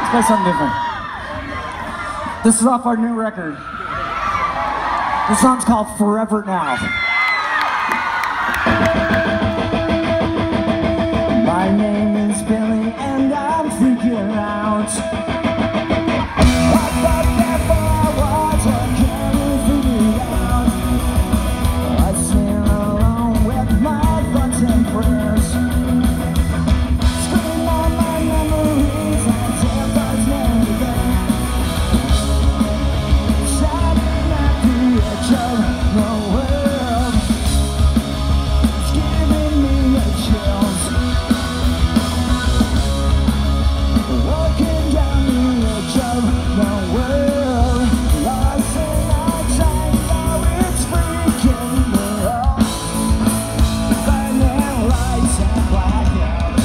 Play something different. This is off our new record. This song's called Forever Now. My name is Billy and I'm freaking out. I thought therefore I was, I can't figure it out. I sing along with my thoughts and prayers. Scream on my memories as if I was never there. Shining at the edge of the world. It's giving me a chills. Walking down the edge of the world. Lost in outside, now it's freaking me out. Burning lights and blackouts.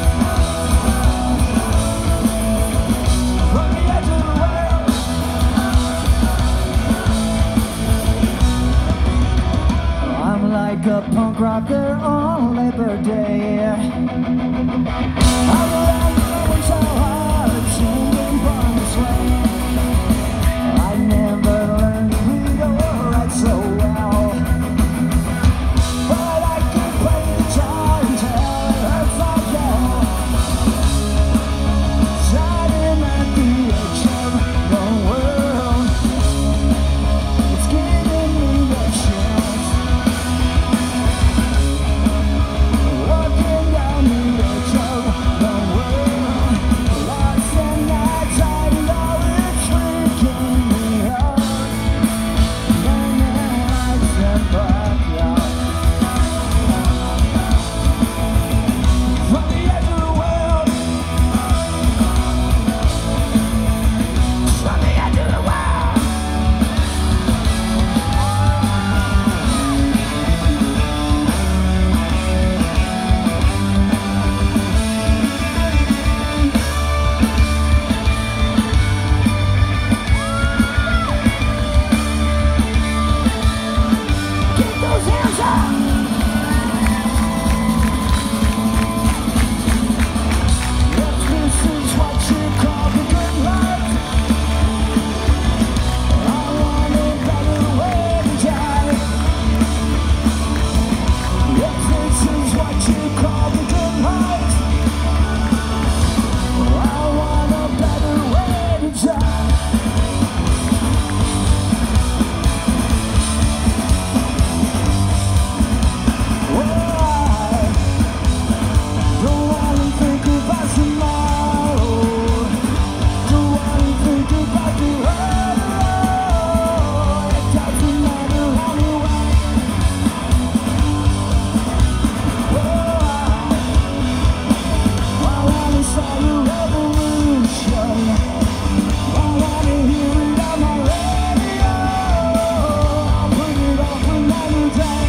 From the edge of the world. I'm like a punk rocker on Labor Day. I'm running so hard, singing from this way. I never learned to read or write so well, but I can play the guitar until it hurts like hell. Shining at the edge of the world. It's giving me the chills. Walking down the edge of the world. Lost in outside, now it's freaking me out. Burning lights and blackouts. From the edge of the world. From the edge of the world. Keep those hands up! If this is what you call the good life, I want a better way to die. If this is what you call the good life, I want a better way to die. Don't wanna think about tomorrow. Don't wanna think about the road. It doesn't matter anyway. I wanna start a revolution. I wanna hear it on my radio. I'll put it off another day.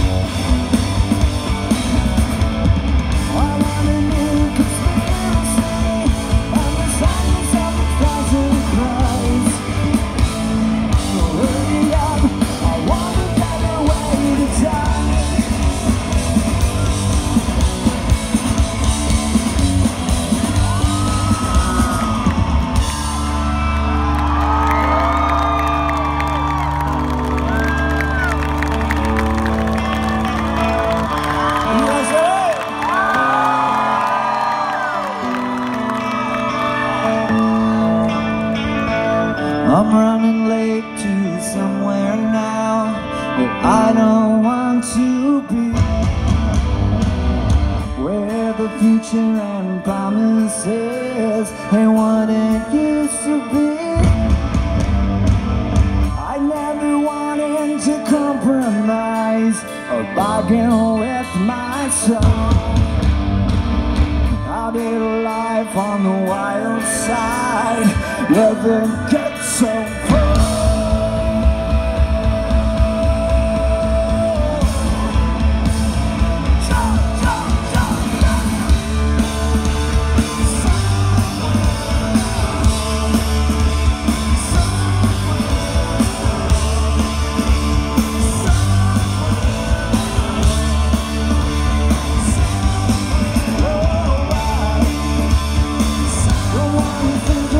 I want a new conspiracy. I'm the silence of a thousand cries. Hurry up, I want a better way to die. USA! I'm running late to somewhere now that I don't want to be, where the future and promises ain't what it used to be. I never wanted to compromise or bargain with my soul. How did life on the wild side ever get so full? Don't wanna think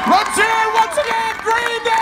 Let's hear it once again, Green Day!